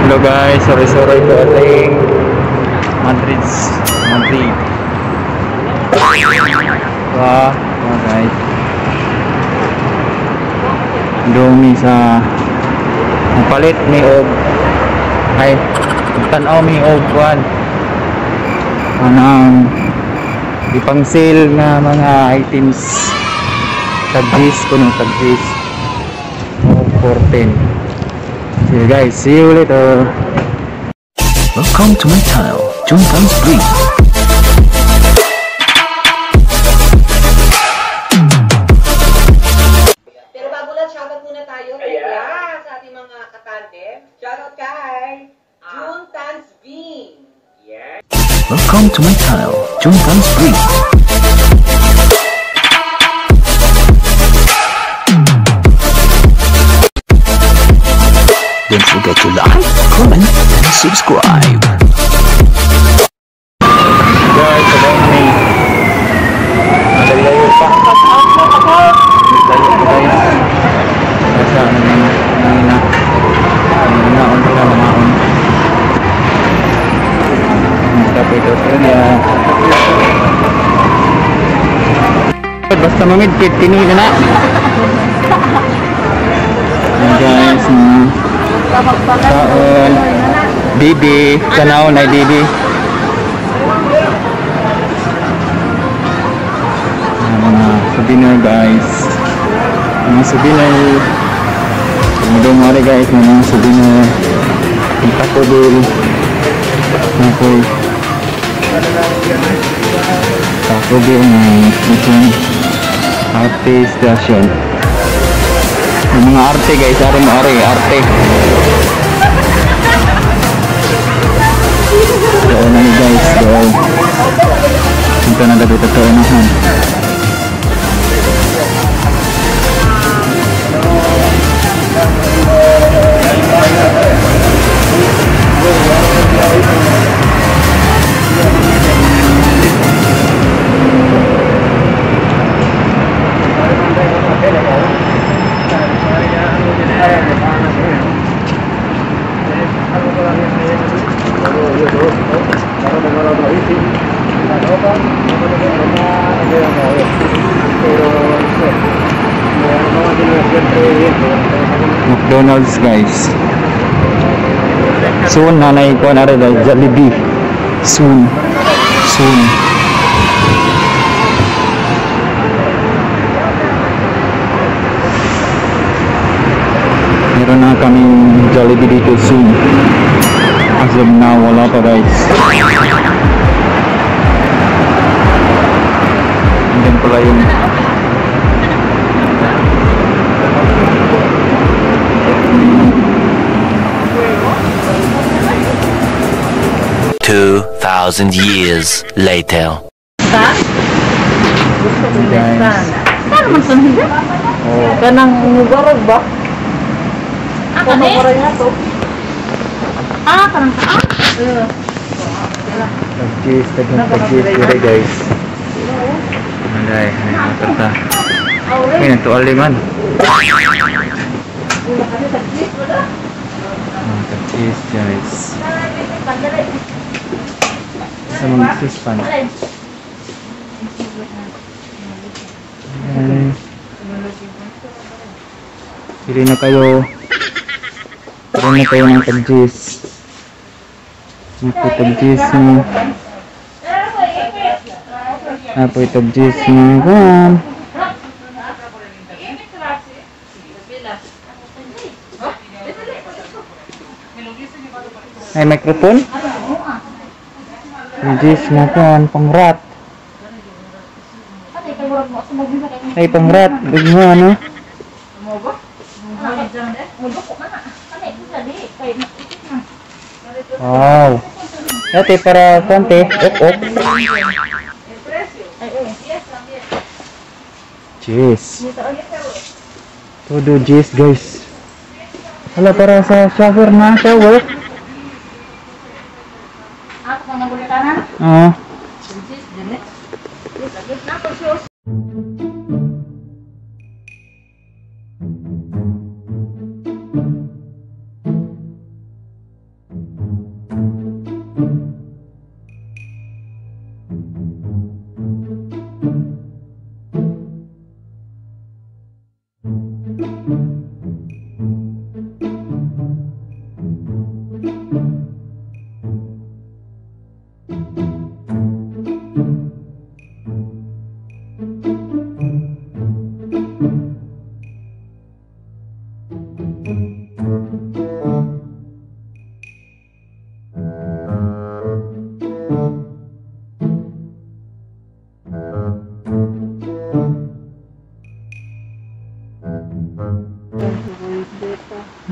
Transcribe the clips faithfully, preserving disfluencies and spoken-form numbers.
Hello guys, sorry-sorry po ating Madrid. Madrid. Wah, wah guys. Dumi sa palit ni og ay tan-aw mi og kuan. Anang ipang sale nga mga items tagis kuno tagis fourteen. See you guys, see you later. Welcome to my channel, Juntans Breed. Pero bago lang, shoutout muna tayo kay yeah, sa ating mga katandem. Shoutout kay Juntans Bean. Yeah. Welcome to my channel, Juntans Breed. Don't forget to like, comment, and subscribe. Guys, sabay ni Malayo pa. Malayo pa guys. Nasa ano na na. Ano na. Ano na. Ano na namaon. Tapi ito ya. Basta mamidkit, tini na na. Ayan guys. Taon Bibi Tanaw na Bibi mga souvenir guys, mga souvenir mga mari guys, mga souvenir ang Taco Bell ako Taco Bell na itong artist station. Yung mga arte guys, ari mo ari, arte. Doon na ni guys, doon. Ito na gabi totoo na han. McDonald's guys. Soon nanay ko na rin Jollibee. Soon. Soon. Meron na kaming Jollibee dito soon. As of now, wala pa guys. And then pala yung Two thousand years later. guys. Oh, Kanang mugarog ba? Ah, kani? Ah, kanang ka? tag-cheese, tag-cheese dire guys. Malay, ay matarta. Ay, natuali man. Ah, tag-cheese guys. Sa mga cheese pan. Ayan. Pili na kayo. Pili na kayo ng tag-cheese. Ito tag-cheese mo. Apo ito tag-cheese mo. Ayan. Ay, microphone? Tag-cheese mo kan, pang-rat. Ay, pang-rat. Big mo ano? Wow. Dati para konti. Ok, ok. Cheese. Todo cheese guys. Wala para sa shower na shower. Ako na nagulitanan? Oo.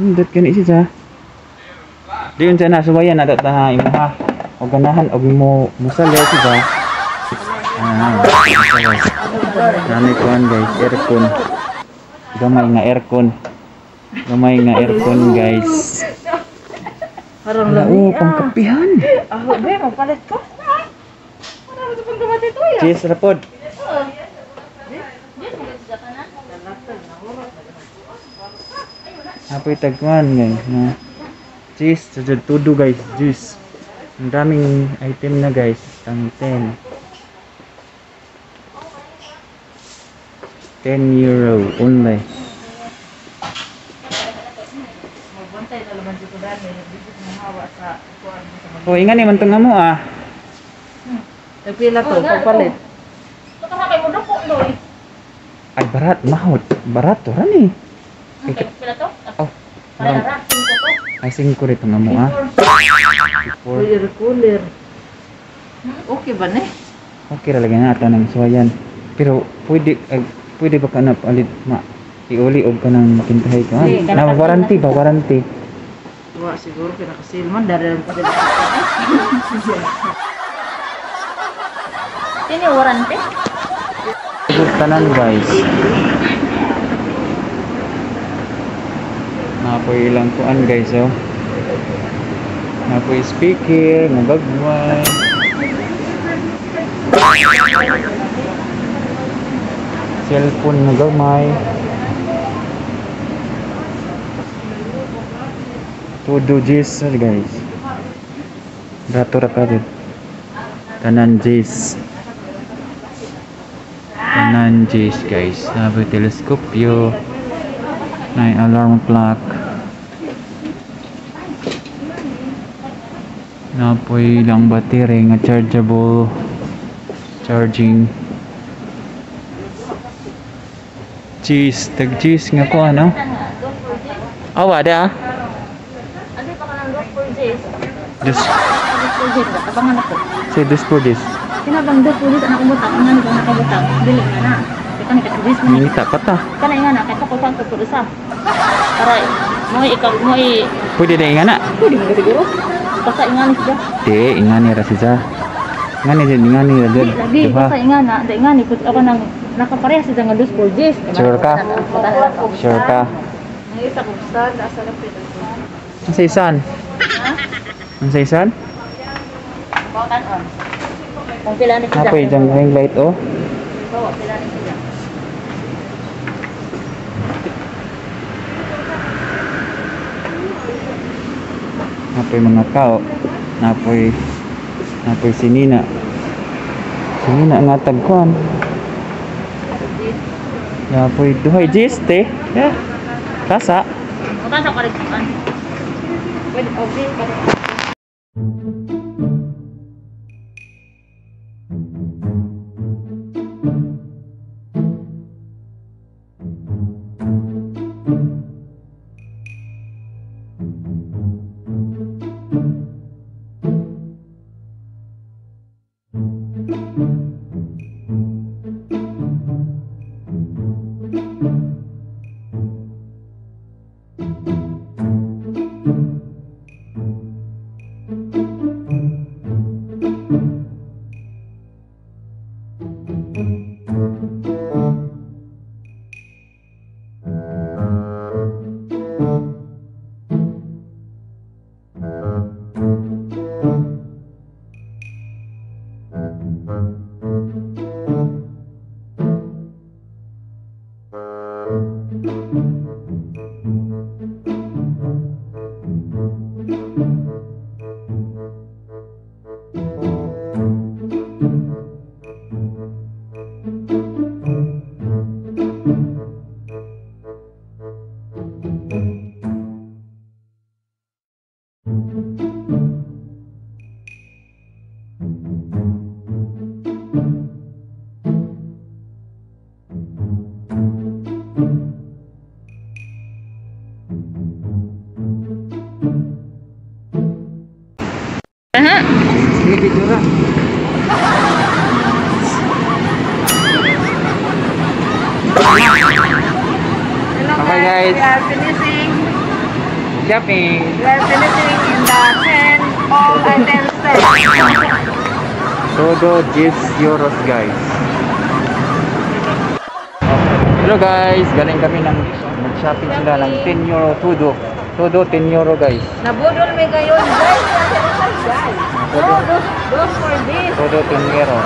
Pindot gani siya. Diyon siya na subayan ato ta imo ha. O ganahan og mo musali siya. Ah, guys. Nami kuan guys, aircon. Gamay nga aircon. Gamay nga aircon guys. Parang Wala, lamig. oh, pangkapihan. Ah, be, magpalit ko. Parang ito pang gamati ito ya. Cheese rapod. Apoy tagkuan guys, no. Cheese, sajud tudo guys, juice. Ang daming item na guys, tang ten. ten euro only. Magbantay na laman dito dami. Dito ng hawa sa kuwan mo sa mga. Oh, ingan ni man tong amo ah. Nagpila to, pagpalit. Ito ka kay mo po, Loy. Ay barat, mahot. Barat to ran eh. Okay, pila to? Oh, Para parang ra, cinco to. ay singko rin tong amo ah. Before. Cooler, cooler. Okay ba ne? Okay ra lagi na ato ng suwayan. Pero pwede eh, pwede ba ka na palit ma iuli og kanang kintahay ka? Hindi, Na kanang- warranty ba warranty? Wa siguro pinakasilman dari lang pati. Sini warranty? Good tanan guys. Napoy ilang kuan guys oh. Napoy speaker, nagagway. Cellphone na gamay. Todo jis guys. Rato ra ka dun. Tanan jis. Tanan jis guys. Napoy teleskopyo. Nay alarm clock. Napoy lang battery nga chargeable. Charging. Cheese, tag cheese nga ko ano? Oh, ada ah. Ano pa ka ng dog for this? Just Dog for this, abangan ako. say this for this. Sinabang dog for this, anak umutak, ang nani kong nakabutak. Dili nga na. Ika ni katudis mo ni. Minita pa ta. Kana nga na, kahit ako saan ko isa. Para, mo ikaw, mo i... Pwede na ingana. Pwede mo siguro. Basta ingani siya. Di, ingani ra siya. Ingani din, ingani ra Di, din. lagi, basta ingana. Da ingani, kung ako nang nakapareha siya nga dog for this. Sure ka? Sure ka? Ang isa kong sad, asa lang pinag. Ang sa isan? Ang sa isan? Bawakan on. Kung pila ni siya. Napoy dyan ring light oh. Oo, pila ni siya. Napoy mga kao. Napoy Napoy sinina. Sinina nga tagkuan. Napoy duhay jis te. Yeah. Kasa. Bukan sa kaligtaan. Pwede, okay. Sige, picture. Okay guys. We are finishing. shopping. We are finishing in the ten all items set. Todo ten euros guys. Hello guys, galing kami ng nag-shopping sila ng ten euro todo. Todo ten euro guys. Nabudol may ngayon, guys. Guys. Todo, No, those, those for this. todo ten euro.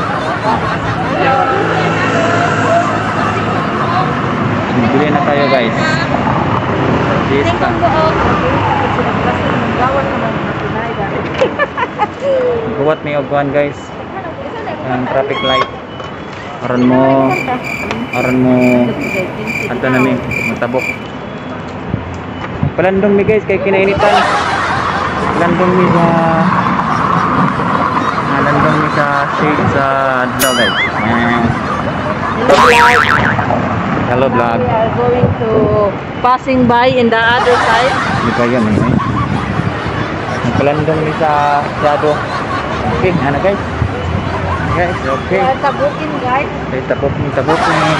Bili na tayo guys. This Tingnan ko, oh. Kasi gawat naman na tunay dahil. buwat may ogwan guys. Ang traffic light. Aron mo, aron mo, ato na ni, matabok. Palandong mi guys, kay kinainitan. Palandong mi sa, palandong mi sa shade sa adlaw guys. Ayan. Hello vlog. We are going to passing by in the other side. Hindi pa yun eh. Palandong mi sa shadow. Okay, ano guys? Guys, We okay. are tabukin, guys. Okay, tabukin, tabukin.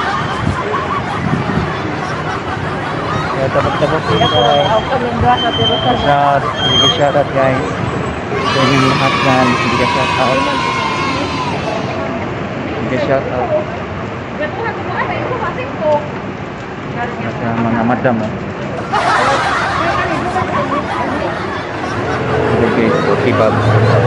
Okay, tabuk-tabukin Ako, guys. ako kaming dua sa Jerusalem. Shout, hindi ka shout out guys. Sa inyong lahat yan, hindi ka shout out. Hindi ka shout out. Sa mga madam mo. Okay, okay Bob.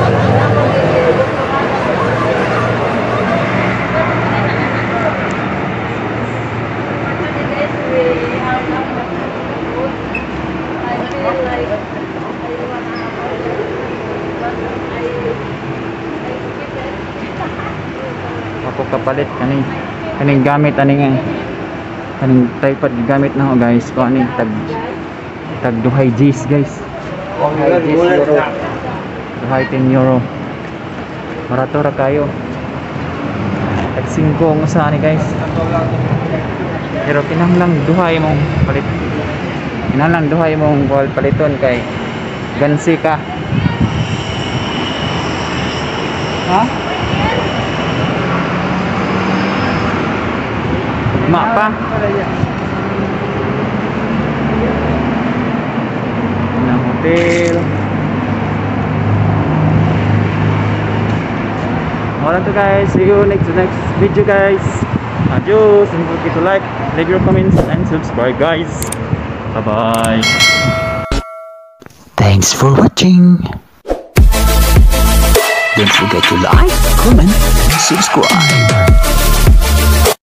Ako kapalit kaning kaning gamit aning eh. Kaning tripod gamit na ho guys. Ko ani tag tag duhay G's guys. Duhay G's euro. Duhay ten euro. Barato ra kayo. Tag singko ang usa ni guys. Pero kinahanglang duhay mong palit. Kinahanglang duhay mong wall paliton kay gansi ka. Ha? Mak pa? Na hotel. Alright to guys, see you next next video guys. Adios, and don't forget to like, leave your comments and subscribe guys. Bye bye. Thanks for watching. Don't forget to like, comment, and subscribe.